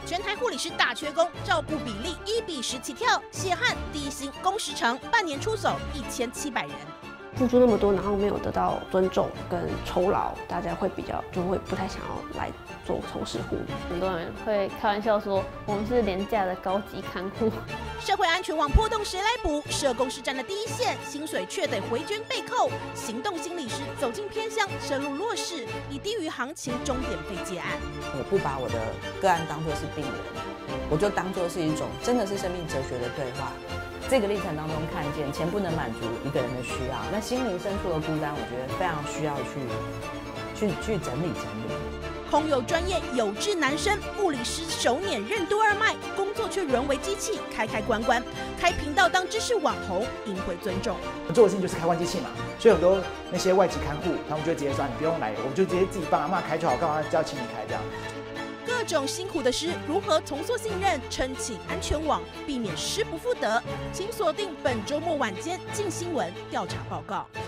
全台护理师大缺工，照顾比例1:10起跳，血汗、低薪、工时长，半年出手1700人。 付出那么多，然后没有得到尊重跟酬劳，大家会就会不太想要来从事护理。 很多人会开玩笑说，我们是廉价的高级看护。 社会安全网破洞谁来补？社工是站在第一线，薪水却得回捐被扣。行动心理师走进偏乡，深入弱势，以低于行情钟点费接案。 我不把我的个案当作是病人，我就当作是一种真的是生命哲学的对话。这个历程当中看见钱不能满足一个人的需要，那心灵深处的孤单，我觉得非常需要去整理。 空有专业有志男生，物理师手捻任督二脉，工作却沦为机器，开关，开频道当知识网红，赢回尊重。 我做的事情就是开关机器嘛，所以很多那些外籍看护，他们就会直接说你不用来，我们就直接自己帮阿嬷开就好，干嘛要请你开这样？ 各种辛苦的事，如何重塑信任，撑起安全网，避免失不复得？请锁定本周末晚间《镜新闻》调查报告。